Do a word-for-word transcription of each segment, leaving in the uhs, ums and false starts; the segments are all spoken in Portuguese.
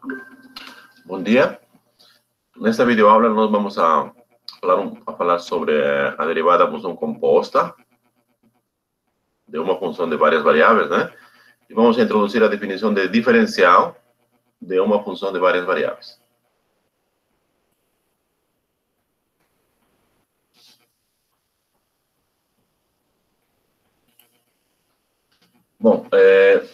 Bom dia. Nesta videoaula nós vamos a falar, um, a falar sobre a derivada da função composta de uma função de várias variáveis, né? E vamos introduzir a definição de diferencial de uma função de várias variáveis. Bom, é,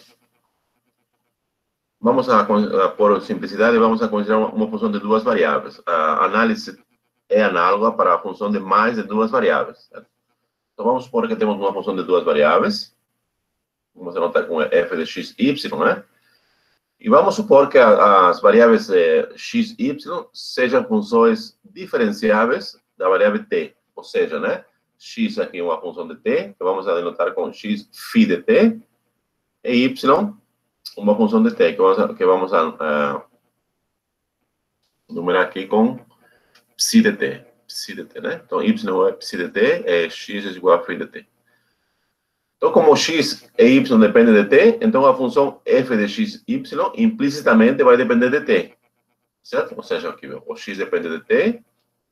vamos a, a, por simplicidade, vamos a considerar uma, uma função de duas variáveis. A análise é análoga para a função de mais de duas variáveis. Certo? Então, vamos supor que temos uma função de duas variáveis. Vamos anotar com f de x, y, né? E vamos supor que a, as variáveis eh, x, y sejam funções diferenciáveis da variável t. Ou seja, né? X aqui é uma função de t, que vamos a denotar com x phi de t, e y uma função de t, que vamos a, que vamos a uh, numerar aqui com psi de t. Psi de t, né? Então, y é psi de t, é x é igual a phi de t. Então, como x e y dependem de t, então a função f de x, y implicitamente vai depender de t. Certo? Ou seja, aqui, o x depende de t,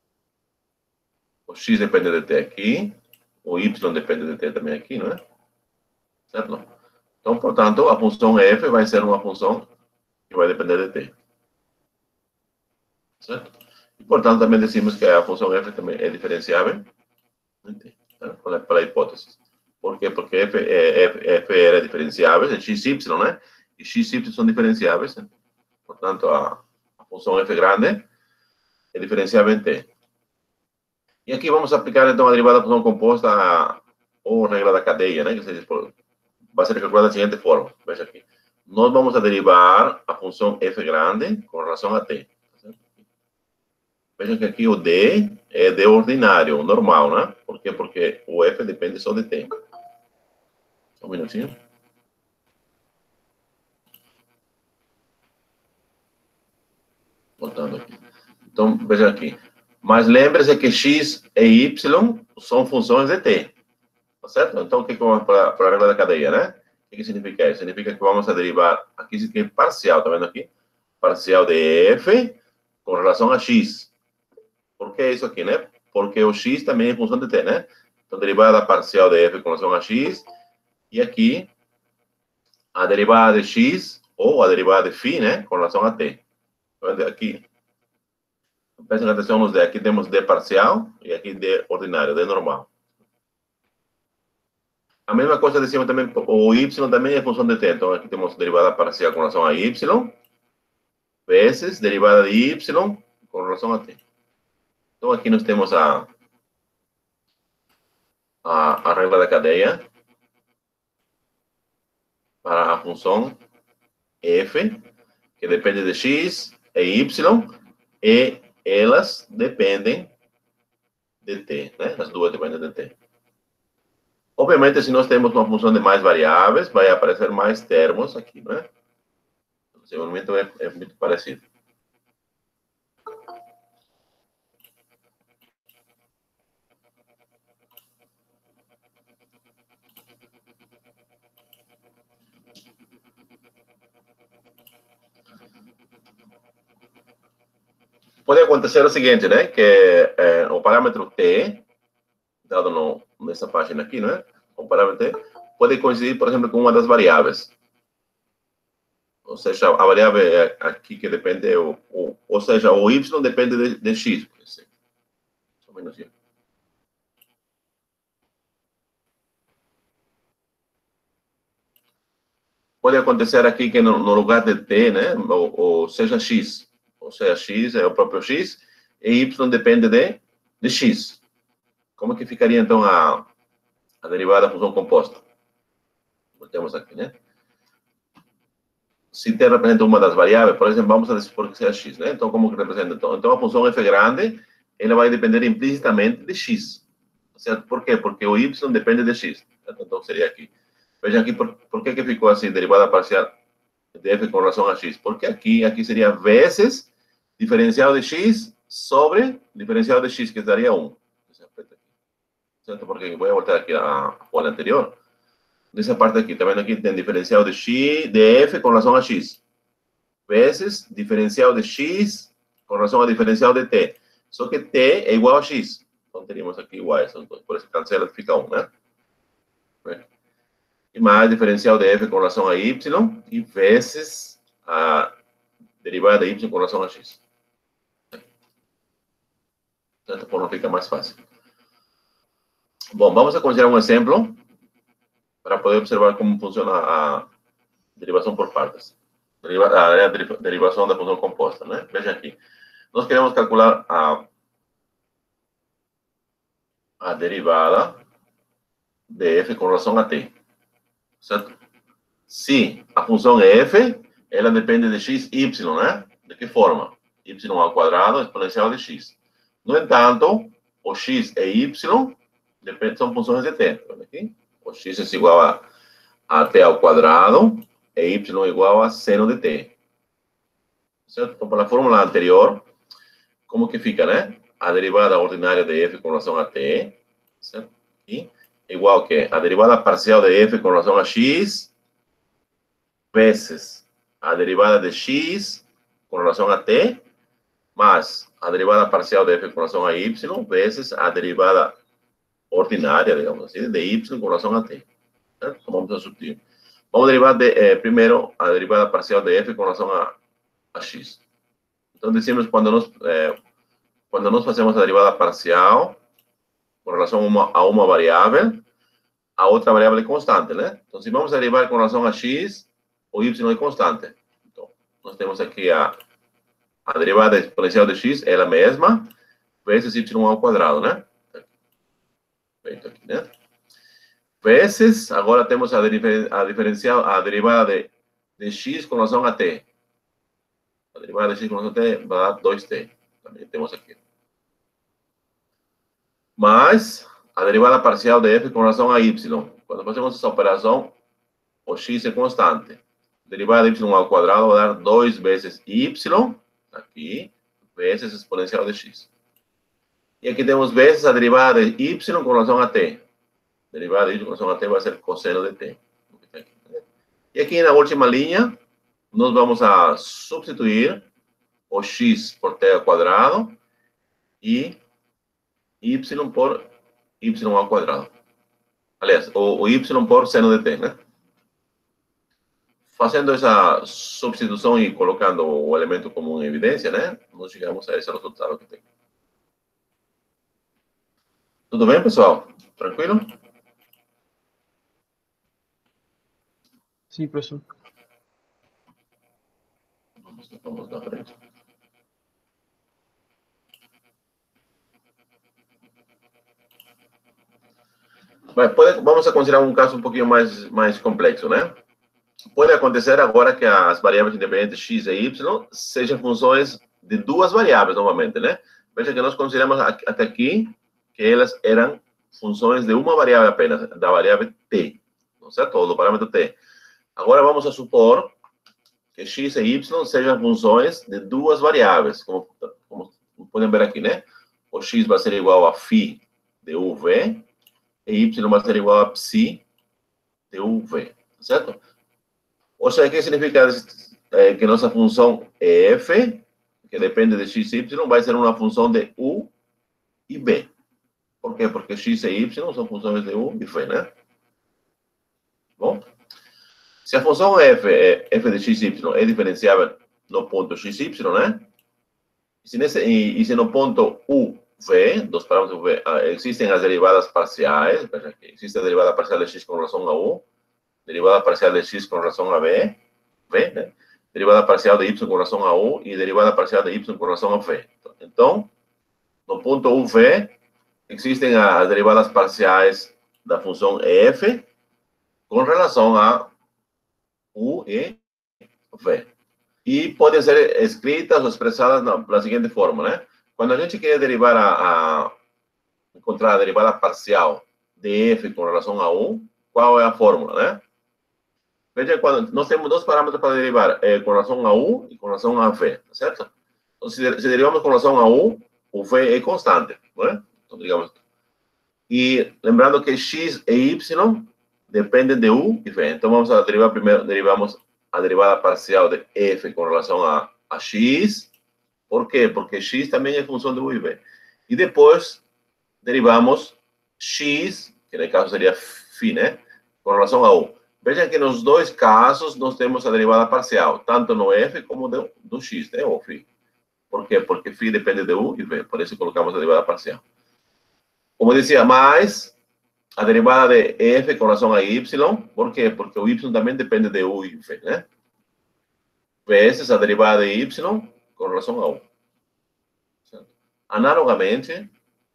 o x depende de t aqui, o y depende de t também aqui, não é? Certo? Então, portanto, a função f vai ser uma função que vai depender de t. Certo? E, portanto, também decimos que a função f também é diferenciável em t, tá? Pela hipótese. Por quê? Porque f, f, f era diferenciável, é x, y, né? E x, y são diferenciáveis. Né? Portanto, a, a função f grande é diferenciável em t. E aqui vamos aplicar, então, a derivada da função composta a, ou regra da cadeia, né? Que seja, vai ser calculada da seguinte forma. Veja aqui. Nós vamos a derivar a função f grande com relação a t. Veja que aqui o d é d ordinário, normal, né? Por quê? Porque o f depende só de t. Um minutinho. Voltando aqui. Então, veja aqui. Mas lembre-se que x e y são funções de t. Tá certo? Então, o que vamos para a regra da cadeia, né? O que significa isso? Significa que vamos a derivar, aqui significa parcial, tá vendo aqui? Parcial de f com relação a x. Por que isso aqui, né? Porque o x também é função de t, né? Então, derivada da parcial de f com relação a x. E aqui, a derivada de x, ou a derivada de φ, né? Com relação a t. Tá vendo aqui? Prestem atenção nos d. Aqui temos d parcial e aqui d ordinário, d normal. A mesma coisa de cima também, o y também é função de t. Então, aqui temos derivada parcial com relação a y, vezes derivada de y com relação a t. Então, aqui nós temos a, a, a regra da cadeia para a função f, que depende de x e y, e elas dependem de t, né? As duas dependem de t. Obviamente, se nós temos uma função de mais variáveis, vai aparecer mais termos aqui, né? O desenvolvimento é, é muito parecido. Pode acontecer o seguinte, né? Que é, o parâmetro t, dado no, nessa página aqui, né? O parâmetro t pode coincidir, por exemplo, com uma das variáveis. Ou seja, a variável é aqui que depende, o, o, ou seja, o y depende de, de x. Só um minutinho. Pode acontecer aqui que no, no lugar de t, né? Ou, ou seja, x. Ou seja, x é o próprio x, e y depende de, de x. Como que ficaria, então, a, a derivada da função composta? Temos aqui, né? Se t representa uma das variáveis, por exemplo, vamos a supor que seja x, né? Então, como que representa? Então, então, a função f grande, ela vai depender implicitamente de x. Certo? Por quê? Porque o y depende de x. Certo? Então, seria aqui. Vejam aqui, por, por que que ficou assim, derivada parcial de f com relação a x? Porque aqui, aqui seria vezes diferencial de x sobre diferencial de x, que daria um. Certo? Porque vou voltar aqui a folha anterior. Nessa parte aqui, tá vendo aqui? Tem diferencial de x, de f com relação a x. vezes diferencial de x com relação ao diferencial de t. Só que t é igual a x. Então, teríamos aqui iguais. Por isso, cancela, fica um, né? E mais diferencial de f com relação a y e vezes a derivada de y com relação a x. Dessa forma fica mais fácil. Bom, vamos a considerar um exemplo para poder observar como funciona a derivação por partes. Deriva, a, a derivação da função composta, né? Veja aqui. Nós queremos calcular a, a derivada de f com relação a t. Certo? Se a função é f, ela depende de x, y, né? De que forma? Y ao quadrado exponencial de x. No entanto, o x e y depende, são funções de t. Aqui? O x é igual a, a t ao quadrado e y é igual a seno de t. Certo? Então, pela fórmula anterior, como que fica, né? A derivada ordinária de f com relação a t, certo? E igual que a derivada parcial de f com relação a x vezes a derivada de x com relação a t, mais a derivada parcial de f com relação a y vezes a derivada ordinária, digamos assim, de y com relação a t. Certo? Então, vamos a substituir. Vamos derivar de, eh, primeiro a derivada parcial de f com relação a, a x. Então, dizemos quando nós, eh, quando nós fazemos a derivada parcial com relação a uma, a uma variável, a outra variável é constante, né? Então, se vamos derivar com relação a x, o y é constante. Então, nós temos aqui a, a derivada exponencial de x, ela mesma, vezes y ao quadrado, né? Feito aqui, né? Vezes, agora temos a, a diferencial, a derivada de, de x com relação a t. A derivada de x com relação a t vai dar dois t. Também temos aqui. Mais a derivada parcial de f com relação a y. Quando fazemos essa operação, o x é constante. A derivada de y ao quadrado vai dar dois vezes y, aqui, vezes exponencial de x. E aqui temos vezes a derivada de y com relação a t. A derivada de y com relação a t vai ser cosseno de t. E aqui na última linha, nós vamos a substituir o x por t ao quadrado e y por y ao quadrado. Aliás, o, o y por seno de t, né? Fazendo essa substituição e colocando o elemento comum em evidência, né? Nós chegamos a esse resultado que tem. Tudo bem, pessoal? Tranquilo? Sim, professor. Vamos, vamos na frente. Mas pode, vamos a considerar um caso um pouquinho mais, mais complexo, né? Pode acontecer agora que as variáveis independentes x e y sejam funções de duas variáveis, novamente, né? Veja que nós consideramos até aqui que elas eram funções de uma variável apenas, da variável t, não certo? Ou do parâmetro t. Agora vamos a supor que x e y sejam funções de duas variáveis, como, como podem ver aqui, né? O x vai ser igual a φ de uv, e y vai ser igual a psi de uv, certo? Ou seja, o que significa é, que nossa função é f, que depende de x e y, vai ser uma função de u e b. Por quê? Porque x e y são funções de u e v, né? Bom, se a função f, é, f de x e y é diferenciável no ponto x y, né? E se, nesse, e, e se no ponto u, v, dos parâmetros v, existem as derivadas parciais, veja aqui, existe a derivada parcial de x com relação a u, derivada parcial de x com relação a b, v, né? Derivada parcial de y com relação a u e derivada parcial de y com relação a v. Então, no ponto uv, existem as derivadas parciais da função f com relação a u e v. E podem ser escritas ou expressadas na, da seguinte forma, né? Quando a gente quer derivar a, a encontrar a derivada parcial de f com relação a u, qual é a fórmula, né? Veja, quando nós temos dois parâmetros para derivar, é, com relação a u e com relação a v, certo? Então, se, se derivamos com relação a u, o v é constante, não é? Então, digamos. E lembrando que x e y dependem de u e v. Então, vamos a derivar primeiro, derivamos a derivada parcial de f com relação a, a x. Por quê? Porque x também é função de u e v. E depois derivamos x, que no caso seria φ, né? Com relação a u. Veja que nos dois casos nós temos a derivada parcial, tanto no f como do, do x, né? Ou φ. Por quê? Porque φ depende de u e v, por isso colocamos a derivada parcial. Como eu dizia, mais a derivada de f com relação a y, por quê? Porque o y também depende de u e v, né? Vezes a derivada de y com relação a u. Certo? Analogamente,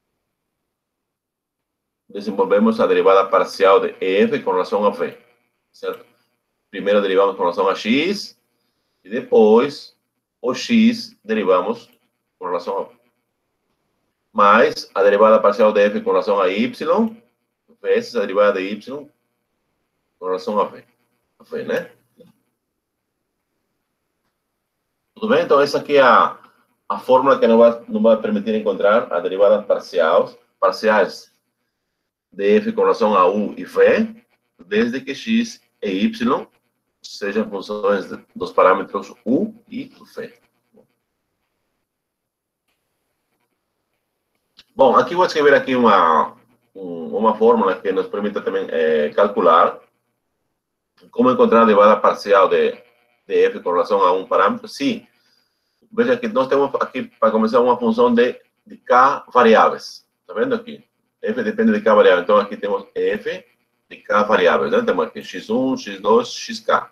desenvolvemos a derivada parcial de f com relação a v, certo? Primeiro derivamos com relação a x, e depois o x derivamos com relação a v. Mais a derivada parcial de f com relação a y, vezes a derivada de y com relação a v. A v, né? Tudo bem? Então, essa aqui é a, a fórmula que nos vai, nos vai permitir encontrar a derivada parciais, parciais de f com relação a u e v, desde que x e y sejam funções dos parâmetros u e v. Bom, aqui vou escrever aqui uma, uma fórmula que nos permite também é, calcular como encontrar a derivada parcial de, de f com relação a um parâmetro. Sim, veja que nós temos aqui, para começar, uma função de, de k variáveis. Está vendo aqui? F depende de k variável. Então, aqui temos f de k variáveis. Né? Temos aqui x um, x dois, xk.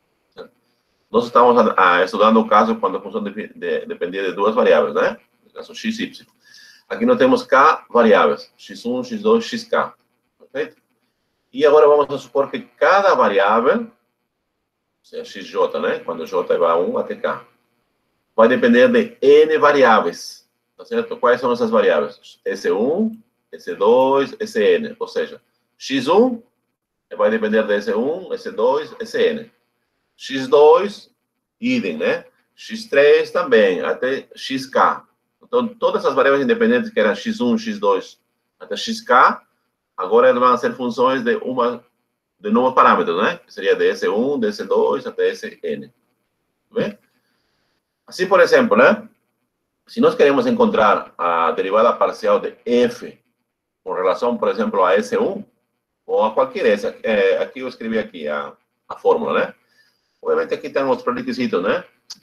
Nós estamos ah, estudando o caso quando a função de, de, dependia de duas variáveis, né? No caso, x e y. Aqui nós temos k variáveis. x um, x dois, xk. Perfeito? E agora vamos supor que cada variável, ou seja, xj, né? Quando j vai a um até k, vai depender de n variáveis. Tá certo? Quais são essas variáveis? S um, S dois, Sn. Ou seja, x um vai depender de S um, S dois, Sn. x dois, idem, né? x três também, até xk. Então, todas as variáveis independentes que eram x um, x dois, até xk, agora elas vão ser funções de uma de novos parâmetros, né? Que seria de S um, de S dois, até Sn. Bem? Assim, por exemplo, né? Se nós queremos encontrar a derivada parcial de f com relação, por exemplo, a S um, ou a qualquer S, é, aqui eu escrevi aqui a, a fórmula, né? Obviamente aqui tem os pré-requisitos, né?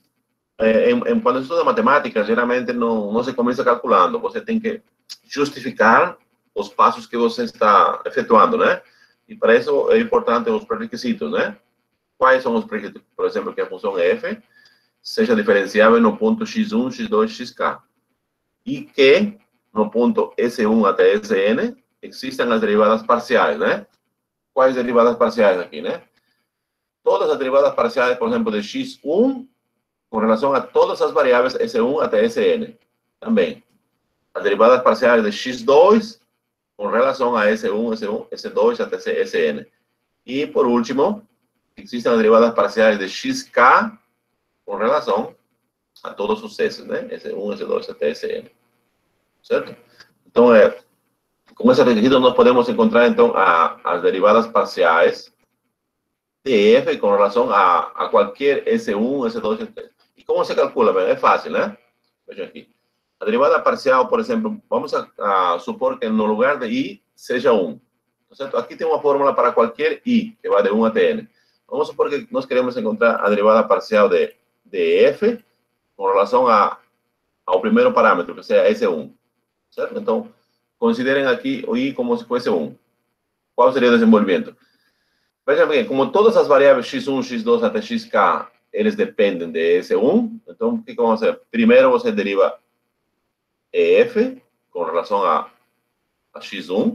É, em, em, quando se estuda matemática, geralmente não, não se começa calculando. Você tem que justificar os passos que você está efetuando, né? E para isso é importante os pré-requisitos, né? Quais são os pré-requisitos? Por exemplo, que a função f seja diferenciável no ponto x um, x dois, xk. E que no ponto S um até Sn existem as derivadas parciais, né? Quais derivadas parciais aqui, né? Todas as derivadas parciais, por exemplo, de x um com relação a todas as variáveis S um até Sn. Também. As derivadas parciais de x dois com relação a S um, S um, S dois até Sn. E, por último, existem as derivadas parciais de xk com relação a todos os S, né? S um, S dois até Sn. Certo? Então, é, com esse requisito, nós podemos encontrar, então, a, as derivadas parciais de f com relação a, a qualquer S um, S dois, S três. E como se calcula? Bem, é fácil, né? Veja aqui. A derivada parcial, por exemplo, vamos a, a supor que no lugar de i seja um. Certo? Aqui tem uma fórmula para qualquer i, que vai de um até n. Vamos supor que nós queremos encontrar a derivada parcial de, de f com relação a, ao primeiro parâmetro, que seja S um. Certo? Então, considerem aqui o i como se fosse um. Qual seria o desenvolvimento? Veja bem, como todas as variáveis x um, x dois até xk, eles dependem de S um, então, o que vamos fazer? Primeiro você deriva f com relação a, a x um.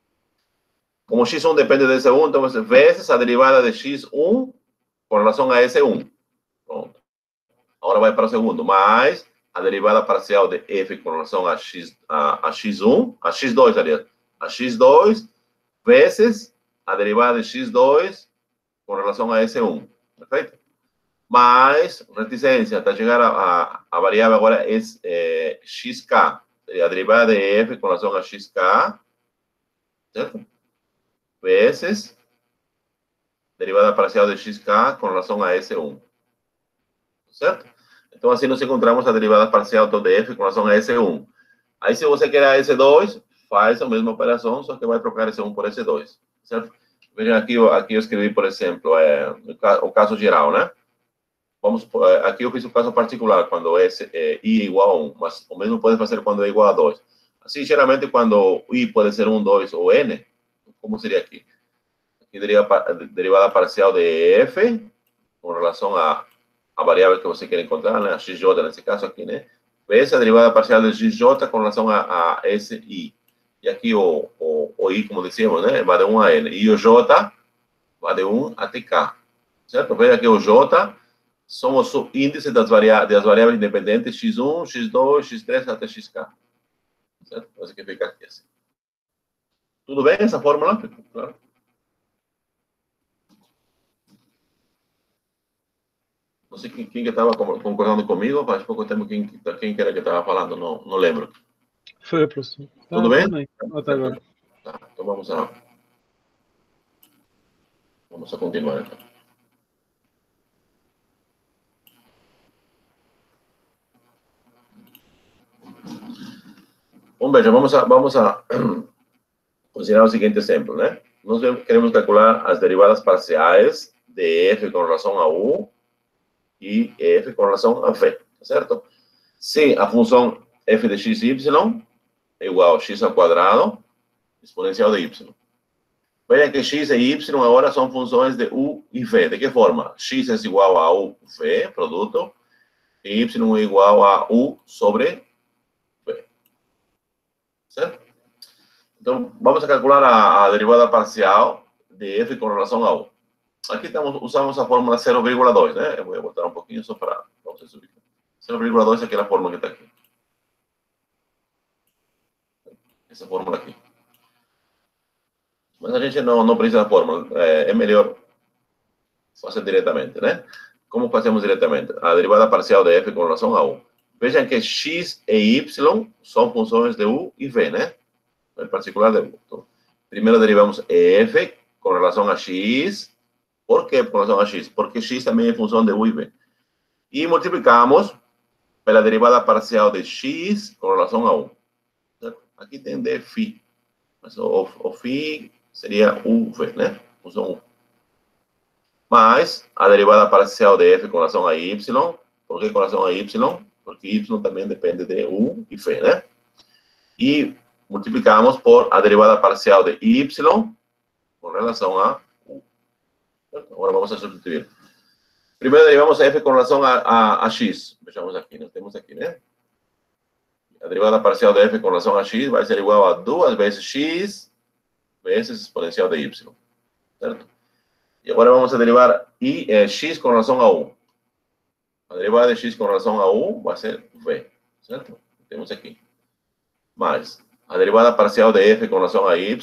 Como x um depende de S um, então você vezes a derivada de x um com relação a S um. Pronto. Agora vai para o segundo, mais a derivada parcial de f com relação a, x, a, a x um, a x dois, aliás, a x dois, vezes a derivada de x dois com relação a S um. Perfeito? Mais reticência, até chegar a, a, a variável agora é, é xk. A derivada de f com relação a xk, certo? Vezes derivada parcial de xk com relação a S um. Certo? Então, assim nós encontramos a derivada parcial do df com relação a S um. Aí, se você quer a S dois, faz a mesma operação, só que vai trocar S um por S dois. Certo? Vejam aqui, aqui eu escrevi, por exemplo, é, o caso geral, né? Vamos, aqui eu fiz o caso particular, quando S, é, I é igual a um, mas o mesmo pode fazer quando é igual a dois. Assim, geralmente, quando I pode ser um, dois ou N, como seria aqui? Aqui deriva, derivada parcial de F com relação a, a variável que você quer encontrar, né? A xj, nesse caso aqui, né? Essa é a derivada parcial de xj com relação a, a Si. E aqui o, o, o I, como dizíamos, né? Vai de um a N. E o J vai de um até K. Certo? Veja que o J são os índices das, varia das variáveis independentes x um, x dois, x três até xk. Certo? Então, que fica aqui assim. Tudo bem essa fórmula? Claro. Não sei quem, quem que estava concordando comigo, faz pouco tempo quem, quem que era que estava falando, não, não lembro. Foi, professor. Tudo tá, bem? bem, até agora. Tá, então vamos a... Vamos a continuar, então. Bom, veja, vamos a, vamos a considerar o seguinte exemplo, né? Nós queremos calcular as derivadas parciais de f com relação a u e f com relação a v, certo? Se a função f de x e y é igual a x ao quadrado exponencial de y. Veja que x e y agora são funções de u e v. De que forma? X é igual a u v, produto, e y é igual a u sobre v. Certo? Então, vamos a calcular a, a derivada parcial de f com relação a u. Aqui estamos, usamos a fórmula zero vírgula dois, né? Eu vou botar um pouquinho só para vocês subir. zero vírgula dois é aquela fórmula que está aqui. Essa fórmula aqui. Mas a gente não, não precisa da fórmula. É, é melhor fazer diretamente, né? Como fazemos diretamente? A derivada parcial de f com relação a u. Vejam que x e y são funções de u e v, né? Em particular de u. Então, primeiro derivamos f com relação a x. Por que com relação a x? Porque x também é função de u e v. E multiplicamos pela derivada parcial de x com relação a u. Aqui tem dφ. Mas o, o φ seria uv, né? Função u. Mais a derivada parcial de f com relação a y. Por que com relação a y? Porque y também depende de u e v, né? E multiplicamos por a derivada parcial de y com relação a u. Agora vamos a substituir. Primeiro derivamos f com relação a, a, a x. Vejamos aqui, nós temos aqui, né? A derivada parcial de f com relação a x vai ser igual a duas vezes x vezes exponencial de y. Certo? E agora vamos a derivar i, eh, x com relação a u. A derivada de x com relação a u vai ser v. Certo? Temos aqui. Mais a derivada parcial de f com relação a y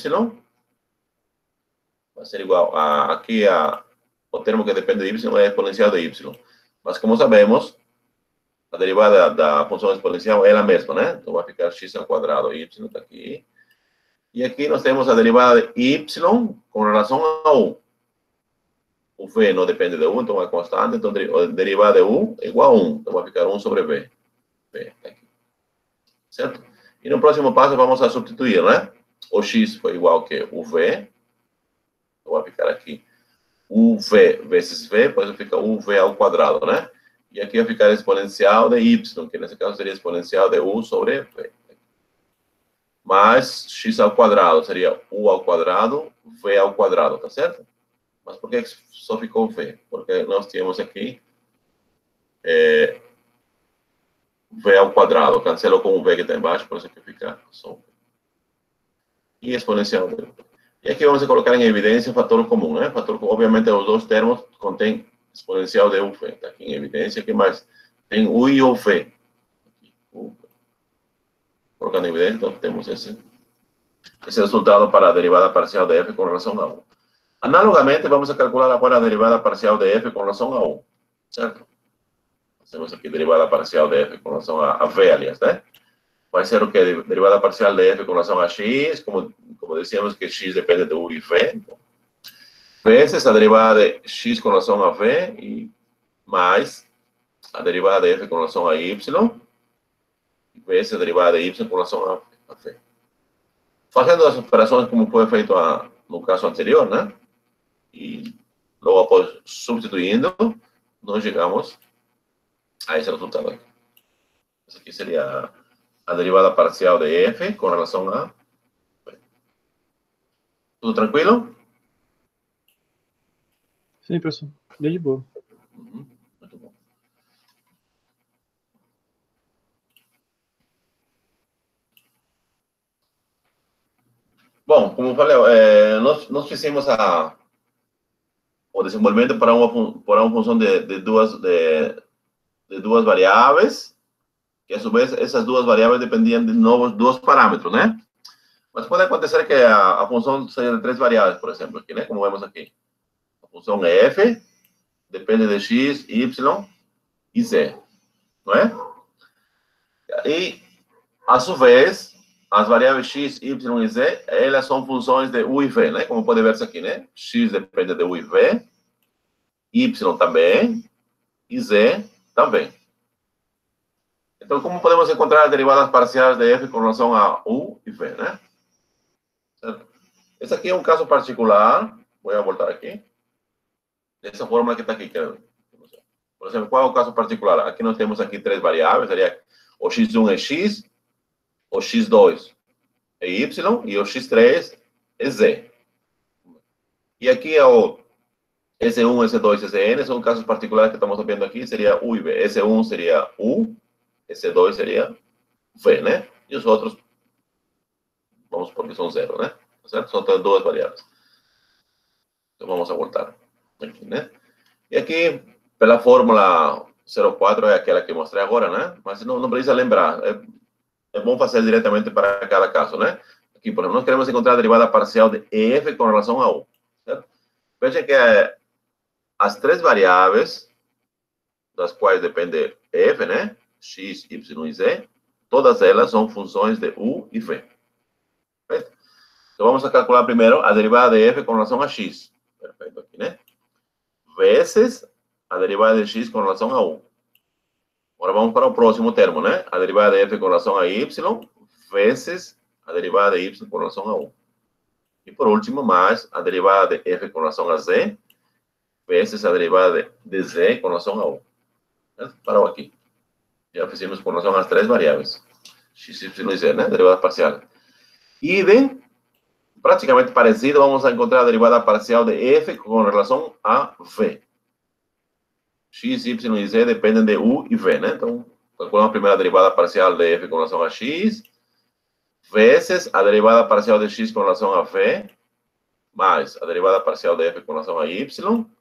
vai ser igual a, aqui a, o termo que depende de y é exponencial de y. Mas como sabemos, a derivada da função exponencial é a mesma, né? Então vai ficar x ao quadrado, y está aqui. E aqui nós temos a derivada de y com relação a u. O v não depende de u, então é constante. Então a derivada de u é igual a um. Então vai ficar um sobre v. V está aqui. Certo? E no próximo passo vamos a substituir, né? O x foi igual que o v. Então vai ficar aqui uv vezes v, depois fica uv ao quadrado, né? E aqui vai ficar exponencial de y, que nesse caso seria exponencial de u sobre v. Mais x ao quadrado seria u ao quadrado, v ao quadrado, tá certo? Mas por que só ficou v? Porque nós tínhamos aqui é, v ao quadrado. Cancelo com o v que está embaixo, por isso que fica só v. E exponencial de v. E aqui vamos colocar em evidência o fator comum, né? Fator, obviamente, os dois termos contêm exponencial de uv. Está aqui em evidência. O que mais? Tem u e o v. Aqui, u. Colocando em evidência, então temos esse, esse resultado para a derivada parcial de f com relação a u. Analogamente, vamos a calcular agora a derivada parcial de f com relação a u. Certo? Temos aqui a derivada parcial de f com relação a, a v, aliás, né? Vai ser o que? Derivada parcial de f com relação a x, como, como dizíamos que x depende de u e v. Então, vezes a derivada de x com relação a v e mais a derivada de f com relação a y vezes a derivada de y com relação a v. Fazendo as operações como foi feito a, no caso anterior, né? E logo após substituindo, nós chegamos a esse resultado aqui. Essa aqui seria a derivada parcial de f com relação a v. Tudo tranquilo? Sim, professor. Bem de boa. Uhum. Muito bom. Bom, como eu falei, é, nós, nós fizemos a, o desenvolvimento para uma, para uma função de, de, duas, de, de duas variáveis, que a su vez essas duas variáveis dependiam de novos dois parâmetros, né? Mas pode acontecer que a, a função seja de três variáveis, por exemplo, aqui, né? Como vemos aqui. A função f depende de x, y e z, não é? E, a su vez, as variáveis x, y e z, elas são funções de u e v, né? Como pode ver aqui, né? X depende de u e v, y também, e z também. Então, como podemos encontrar as derivadas parciais de f com relação a u e v, né? Certo? Esse aqui é um caso particular. Vou voltar aqui. Dessa forma que está aqui. Por exemplo, qual é o caso particular? Aqui nós temos aqui três variáveis. Seria o x um é x, o x dois é y e o x três é z. E aqui é o S um, S dois, S n. São casos particulares que estamos vendo aqui. Seria u e v. S um seria u, S dois seria v, né? E os outros, vamos supor que são zero, né? Certo? São duas variáveis. Então, vamos a voltar aqui, né? E aqui, pela fórmula zero quatro, é aquela que mostrei agora, né? Mas não, não precisa lembrar. É, é bom fazer diretamente para cada caso, né? Aqui, por exemplo, nós queremos encontrar a derivada parcial de f com relação a u, certo? Veja que é, as três variáveis, das quais depende f, né? X, y e z, todas elas são funções de u e v. Perfeito? Então, vamos a calcular primeiro a derivada de f com relação a x. Perfeito, aqui, né? Vezes a derivada de x com relação a u. Agora vamos para o próximo termo, né? A derivada de f com relação a y, vezes a derivada de y com relação a u. E por último, mais a derivada de f com relação a z, vezes a derivada de z com relação a u. Parou aqui. Já fizemos com relação às três variáveis. X, y e z, né? Derivada parcial. E bem, praticamente parecido, vamos a encontrar a derivada parcial de f com relação a v. X, y e z dependem de u e v, né? Então, calculamos a primeira derivada parcial de f com relação a x, vezes a derivada parcial de x com relação a v, mais a derivada parcial de f com relação a y,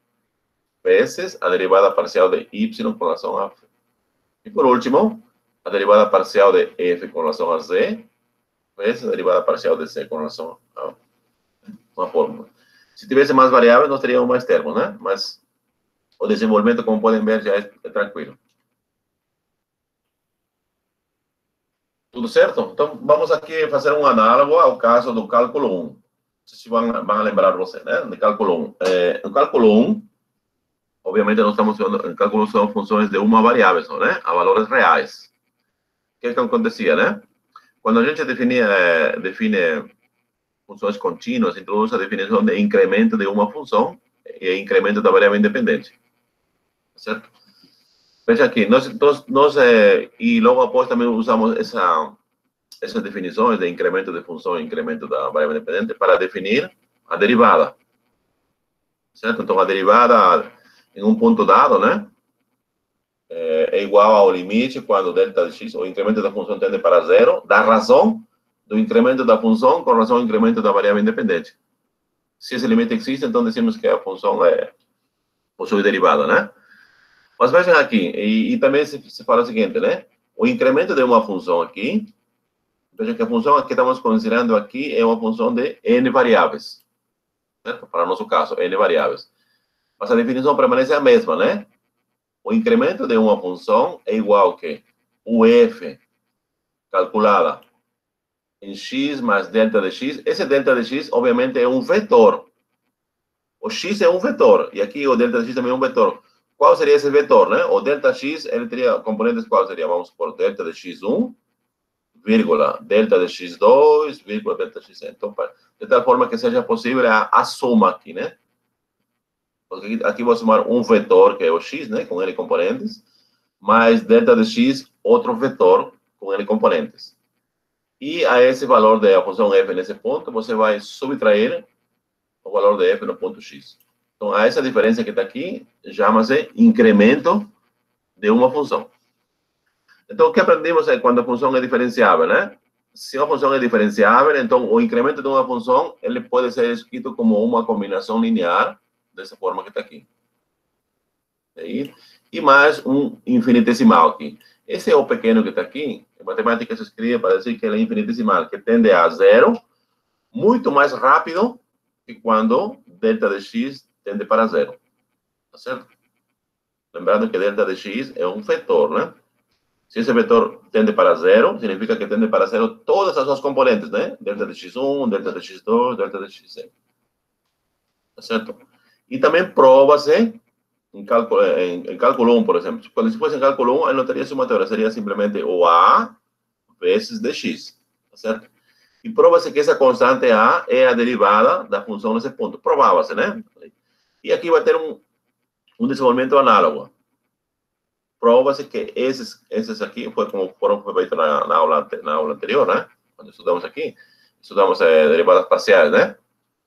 vezes a derivada parcial de y com relação a v. E por último, a derivada parcial de f com relação a z, vezes a derivada parcial de z com relação a uma fórmula. Se tivesse mais variáveis, nós teríamos mais termos, né? Mas o desenvolvimento, como podem ver, já é, é tranquilo. Tudo certo? Então, vamos aqui fazer um análogo ao caso do cálculo um. Não sei se vão, vão lembrar você, né? No cálculo um. É, no cálculo um, obviamente, nós estamos em cálculo são funções de uma variável só, né? A valores reais. O que, que acontecia, né? Quando a gente define, é, define funções contínuas, introduz a definição de incremento de uma função e incremento da variável independente. Certo? Veja aqui, nós, nós, nós é, e logo após também usamos essa, essas definições de incremento de função e incremento da variável independente para definir a derivada. Certo? Então, a derivada em um ponto dado, né, é, é igual ao limite quando delta de x, o incremento da função tende para zero, da razão do incremento da função com relação ao incremento da variável independente. Se esse limite existe, então dizemos que a função é, possui derivada, né? Mas vejam aqui, e, e também se, se fala o seguinte, né? O incremento de uma função aqui, veja que a função que estamos considerando aqui é uma função de n variáveis. Certo? Para o nosso caso, n variáveis. Mas a definição permanece a mesma, né? O incremento de uma função é igual que o f calculada em x mais delta de x. Esse delta de x, obviamente, é um vetor. o x é um vetor, e aqui o delta x também é um vetor. Qual seria esse vetor, né? O delta x, ele teria componentes, qual seria? Vamos por delta de x um, vírgula, delta de x dois, vírgula, delta de x. Então, de tal forma que seja possível a, a soma aqui, né? Porque aqui, aqui vou somar um vetor, que é o x, né? Com ele componentes, mais delta de x, outro vetor, com ele componentes. E a esse valor da função f nesse ponto, você vai subtrair o valor de f no ponto x. Então, a essa diferença que está aqui, chama-se incremento de uma função. Então, o que aprendemos é quando a função é diferenciável, né? Se uma função é diferenciável, então o incremento de uma função, ele pode ser escrito como uma combinação linear, dessa forma que está aqui. E, e mais um infinitesimal aqui. Esse é o pequeno que está aqui. Em matemática se escreve para dizer que ele é infinitesimal, que tende a zero, muito mais rápido que quando delta de x tende para zero. Tá certo? Lembrando que delta de x é um vetor, né? Se esse vetor tende para zero, significa que tende para zero todas as suas componentes, né? Delta de x um, delta de x dois, delta de x zero. Tá certo? E também prova-se em cálculo, em, em cálculo um, por exemplo. Quando se fosse em cálculo um, ele não teria somatória, seria simplesmente o A vezes dx. Tá certo? E prova-se que essa constante A é a derivada da função nesse ponto. Provava-se, né? E aqui vai ter um, um desenvolvimento análogo. Prova-se que esses, esses aqui foi como foram feitos na, na, aula, na aula anterior, né? Quando estudamos aqui, estudamos é, derivadas parciais, né?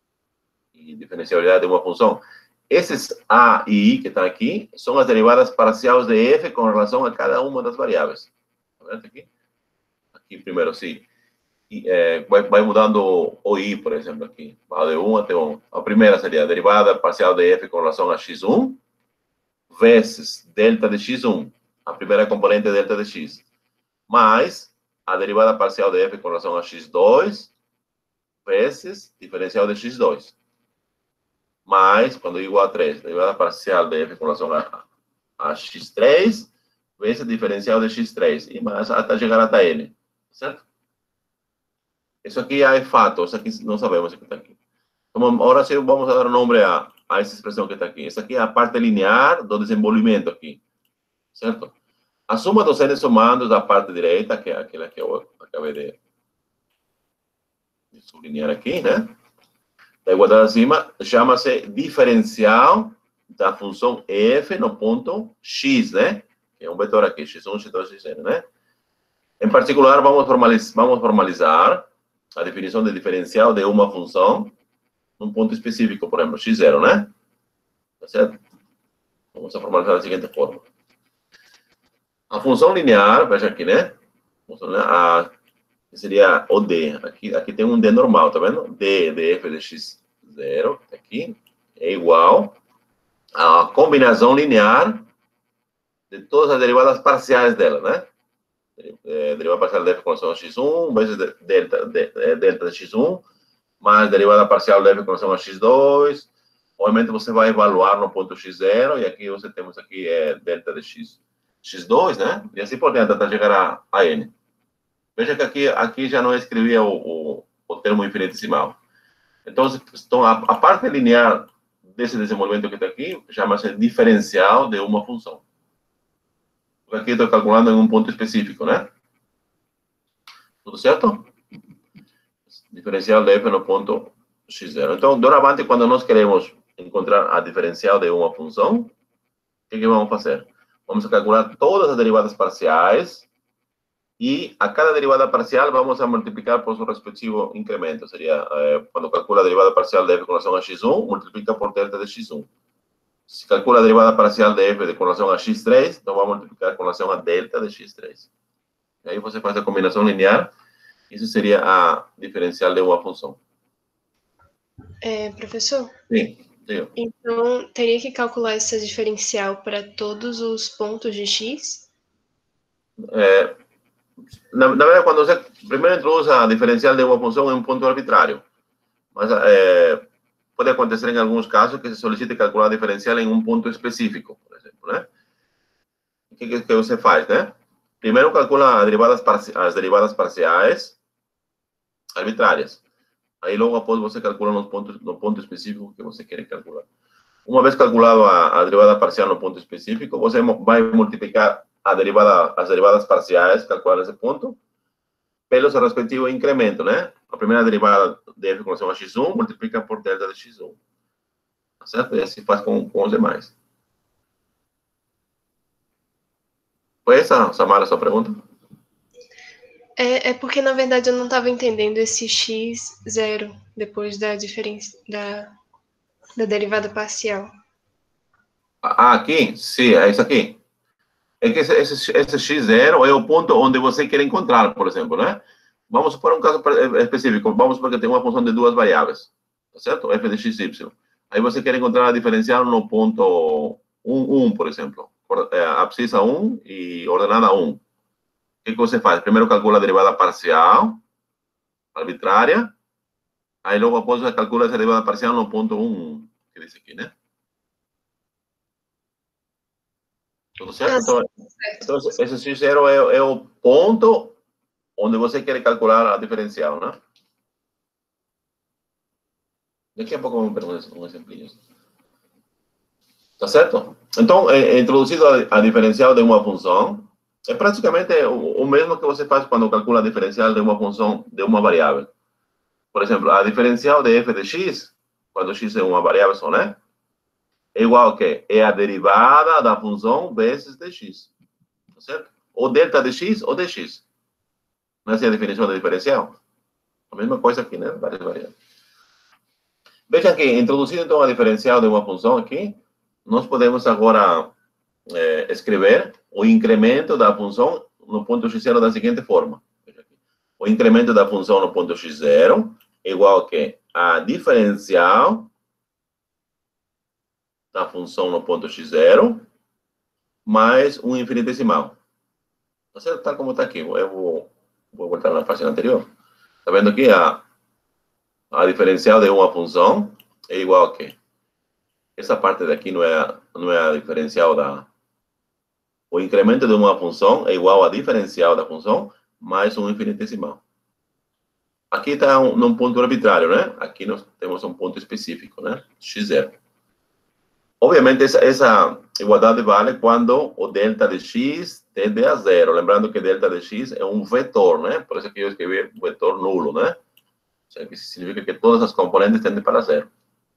E diferencialidade de uma função. Esses A e I que estão aqui são as derivadas parciais de f com relação a cada uma das variáveis. Tá vendo aqui? Aqui primeiro, sim. E, é, vai, vai mudando o I, por exemplo, aqui. Vai de um até um. A primeira seria a derivada parcial de f com relação a x um vezes delta de x um, a primeira componente é delta de x, mais a derivada parcial de f com relação a x dois vezes diferencial de x dois, mais, quando igual a três, derivada parcial de f com relação a, a x três vezes diferencial de x três, e mais até chegar até n, certo? Isso aqui é fato, isso aqui não sabemos o que está aqui. Então, agora sim, vamos dar o nome a, a essa expressão que está aqui. Essa aqui é a parte linear do desenvolvimento aqui, certo? A soma dos n somandos da parte direita, que é aquela que eu acabei de, de sublinhar aqui, né? Da igualdade acima, chama-se diferencial da função f no ponto x, né? Que é um vetor aqui, x um, x dois, xn, né? Em particular, vamos formalizar, vamos formalizar a definição de diferencial de uma função num ponto específico, por exemplo, x zero, né? Tá certo? Vamos a formalizar da seguinte forma. A função linear, veja aqui, né? A, seria o d. Aqui, aqui tem um d normal, tá vendo? D de f de x zero, aqui, é igual à combinação linear de todas as derivadas parciais dela, né? É, derivada parcial de f com relação a x um, vezes delta de, de, delta de x um, mais derivada parcial de f com relação a x dois. Obviamente, você vai evaluar no ponto x zero, e aqui você temos aqui é, delta de x, x dois, né? E assim por diante, até chegar a, a n. Veja que aqui, aqui já não escrevia o, o, o termo infinitesimal. Então, então a, a parte linear desse desenvolvimento que está aqui chama-se diferencial de uma função. Aqui estou calculando em um ponto específico, né? Tudo certo? Diferencial de f no ponto x zero. Então, doravante, quando nós queremos encontrar a diferencial de uma função, o que, que vamos fazer? Vamos calcular todas as derivadas parciais e a cada derivada parcial vamos a multiplicar por seu respectivo incremento. Seria, eh, quando calcula a derivada parcial de f com relação a x um, multiplica por delta de x um. Se calcula a derivada parcial de f com relação a x três, então vai multiplicar com relação a delta de x três. E aí você faz a combinação linear. Isso seria a diferencial de uma função. É, professor? Sim, sim. Então, teria que calcular essa diferencial para todos os pontos de x? É, na, na verdade, quando você primeiro introduz a diferencial de uma função em um ponto arbitrário. Mas é, pode acontecer em alguns casos que se solicite calcular a diferencial em um ponto específico, por exemplo, né? O que, que, que você faz, né? Primeiro calcula as derivadas, parci as derivadas parciais arbitrárias. Aí logo após você calcula nos pontos, no ponto específico que você quer calcular. Uma vez calculado a, a derivada parcial no ponto específico, você vai multiplicar a derivada, as derivadas parciais, calcular nesse ponto, pelo seu respectivo incremento, né? A primeira derivada de f com relação a x um, multiplica por delta de x um. Tá certo? E assim faz com, com os demais. Foi essa, Samara, a sua pergunta? É, é porque, na verdade, eu não estava entendendo esse x zero depois da diferença da, da derivada parcial. Ah, aqui? Sim, é isso aqui. É que esse, esse, esse x zero é o ponto onde você quer encontrar, por exemplo, né? Vamos supor um caso específico. Vamos supor que tem uma função de duas variáveis, tá certo? F de x, y. Aí você quer encontrar a diferencial no ponto um, um, por exemplo. Abscissa um e ordenada um. O que, que você faz? Primeiro calcula a derivada parcial, arbitrária. Aí logo após você calcula essa derivada parcial no ponto um, um, que diz aqui, né? Tudo certo? Então, então esse x zero é, é o ponto onde você quer calcular a diferencial, né? Daqui a pouco vamos ver um exemplinho. Tá certo? Então, é, é introduzido a, a diferencial de uma função. É praticamente o, o mesmo que você faz quando calcula a diferencial de uma função de uma variável. Por exemplo, a diferencial de f de x, quando x é uma variável só, né? É igual a quê? É a derivada da função vezes dx. Tá certo? Ou delta de x ou dx. Essa é a definição da diferencial. A mesma coisa aqui, né? Várias variáveis. Veja que, introduzindo então a diferencial de uma função aqui, nós podemos agora é, escrever o incremento da função no ponto x zero da seguinte forma. Veja aqui. O incremento da função no ponto x zero é igual a quê? A diferencial da função no ponto x zero mais um infinitesimal. Tá certo? Tal como está aqui. Eu vou, vou voltar na página anterior. Está vendo aqui? A, a diferencial de uma função é igual a quê? Essa parte daqui não é, não é a diferencial da... O incremento de uma função é igual a diferencial da função mais um infinitesimal. Aqui está um, num ponto arbitrário, né? Aqui nós temos um ponto específico, né? x zero. Obviamente, essa, essa igualdade vale quando o delta de x tende a zero. Lembrando que delta de x é um vetor, né? Por isso que eu escrevi vetor nulo, né? Ou seja, que significa que todas as componentes tendem para zero.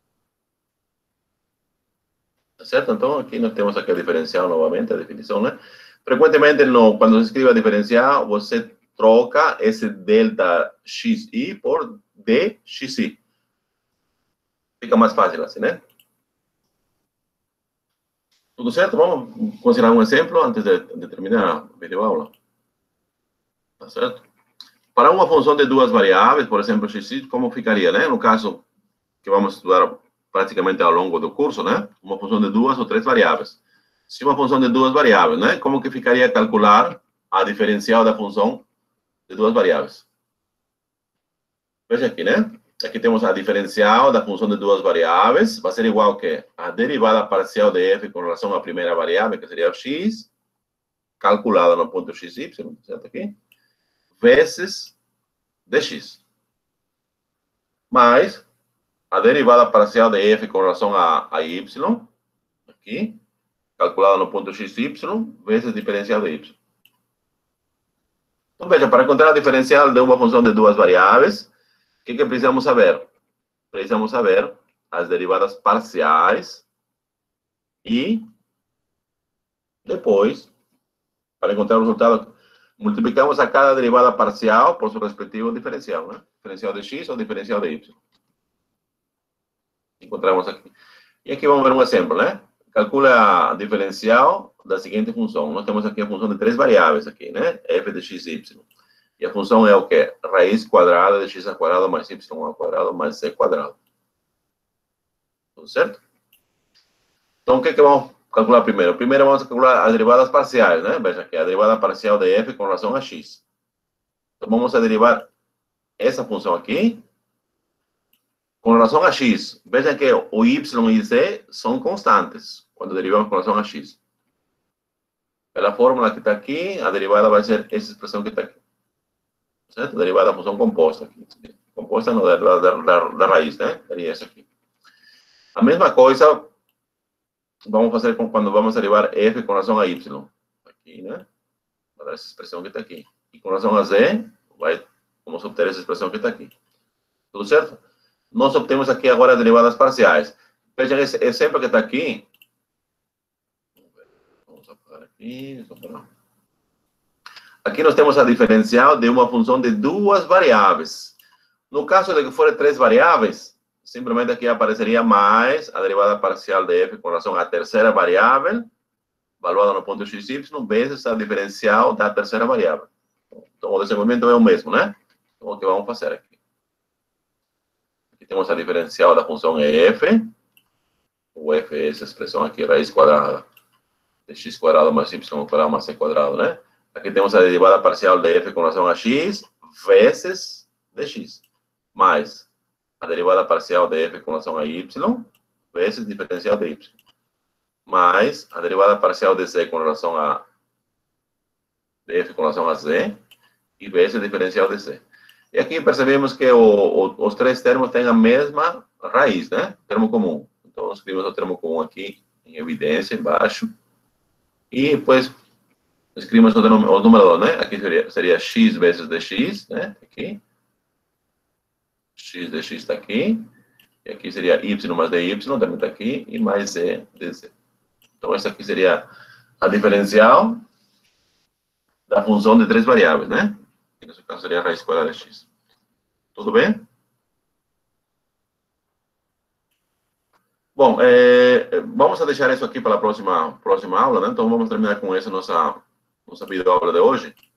Certo? Então, aqui nós temos aqui a diferencial novamente, a definição, né? Frequentemente, no, quando você escreve a diferencial, você troca esse delta xi por dxi. Fica mais fácil assim, né? Tudo certo? Vamos considerar um exemplo antes de, de terminar a videoaula. Tá certo? Para uma função de duas variáveis, por exemplo, xi, como ficaria, né? No caso que vamos estudar praticamente ao longo do curso, né? Uma função de duas ou três variáveis. Se uma função de duas variáveis, né? Como que ficaria calcular a diferencial da função de duas variáveis? Veja aqui, né? Aqui temos a diferencial da função de duas variáveis. Vai ser igual a quê? A derivada parcial de f com relação à primeira variável, que seria o x, calculada no ponto xy, certo aqui? Vezes dx. Mais a derivada parcial de f com relação a, a y, aqui, calculada no ponto xy, vezes a diferencial de y. Então, veja, para encontrar a diferencial de uma função de duas variáveis, o que, que precisamos saber? Precisamos saber as derivadas parciais e, depois, para encontrar o resultado, multiplicamos a cada derivada parcial por seu respectivo diferencial, né? Diferencial de x ou diferencial de y. Encontramos aqui. E aqui vamos ver um exemplo, né? Calcula a diferencial da seguinte função. Nós temos aqui a função de três variáveis aqui, né? F de x, y. E a função é o quê? Raiz quadrada de x ao quadrado mais y ao quadrado mais c quadrado. Tudo certo? Então, o que, que vamos calcular primeiro? Primeiro vamos calcular as derivadas parciais, né? Veja aqui, a derivada parcial de f com relação a x. Então, vamos a derivar essa função aqui com relação a x. Veja que o y e z são constantes quando derivamos com relação a x. Pela fórmula que está aqui, a derivada vai ser essa expressão que está aqui. Certo? Derivada da função composta aqui. composta não, da, da, da, da raiz, né? Seria isso aqui. A mesma coisa vamos fazer com, quando vamos derivar f com relação a y. Aqui, né? Vai dar essa expressão que está aqui. E com relação a z, vai, vamos obter essa expressão que está aqui. Tudo certo? Nós obtemos aqui agora derivadas parciais. Vejam esse exemplo que está aqui. Vamos apagar aqui. Aqui nós temos a diferencial de uma função de duas variáveis. No caso de que forem três variáveis, simplesmente aqui apareceria mais a derivada parcial de f com relação à terceira variável, valuada no ponto xy, vezes a diferencial da terceira variável. Então, o desenvolvimento é o mesmo, né? Então, o que vamos fazer aqui? Aqui temos a diferencial da função f. O f é essa expressão aqui, raiz quadrada de x quadrado mais y quadrado mais c quadrado, né? Aqui temos a derivada parcial de f com relação a x vezes dx, mais a derivada parcial de f com relação a y vezes diferencial de y, mais a derivada parcial de z com relação a de f com relação a z e vezes diferencial de z. E aqui percebemos que o, o, os três termos têm a mesma raiz, né? Termo comum. Então, escrevemos o termo comum aqui em evidência, embaixo. E depois escrevemos o, o numerador, né? Aqui seria, seria x vezes dx, né? Aqui. X dx está aqui. E aqui seria y mais dy, também está aqui. E mais z dz. Então, essa aqui seria a diferencial da função de três variáveis, né? Que nesse caso seria a raiz quadrada de x. Tudo bem? Bom, é, vamos deixar isso aqui para a próxima, próxima aula, né? Então, vamos terminar com essa nossa, nossa videoaula de hoje.